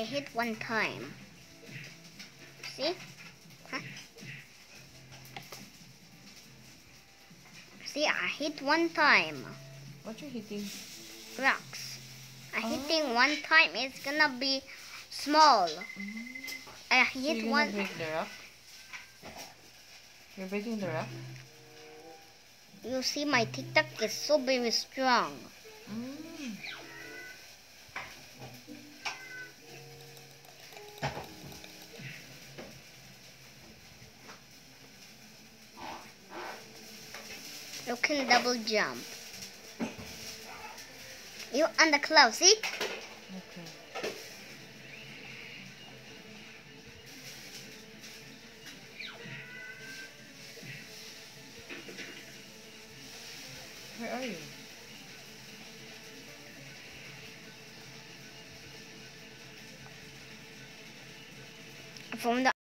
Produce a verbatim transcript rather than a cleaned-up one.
I hit one time. See? Huh? See, I hit one time. What you hitting? Rocks. I Oh. hitting one time. It's gonna be small. Mm. I So hit you're one. gonna break the rock? You're breaking the rock? You see, my tic-tac is so very strong. Mm. You can double jump. You on the cloud, see? Okay. Where are you? From the